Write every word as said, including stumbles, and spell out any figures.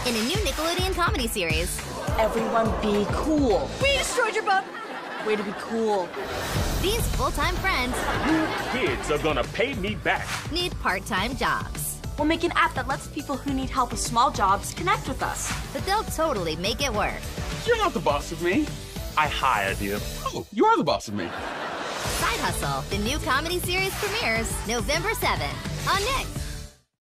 in a new Nickelodeon comedy series. Everyone be cool. We destroyed your boat. Way to be cool. These full-time friends You kids are gonna pay me back. need part-time jobs. We'll make an app that lets people who need help with small jobs connect with us. But they'll totally make it work. You're not the boss of me. I hired you. Oh, you are the boss of me. Side Hustle, the new comedy series premieres November seventh on Nick.